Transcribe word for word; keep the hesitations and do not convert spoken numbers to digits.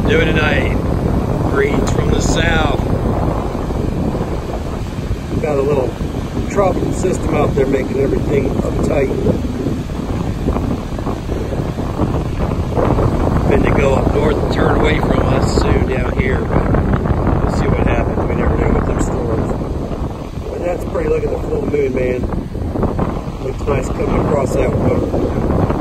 doing tonight? Greetings from the south. Got a little tropical system out there making everything uptight. Finna go up north and turn away from us soon down here. We'll see what happens. We never know with them storms. But that's pretty. Look at the full moon, man. Looks nice coming across that road.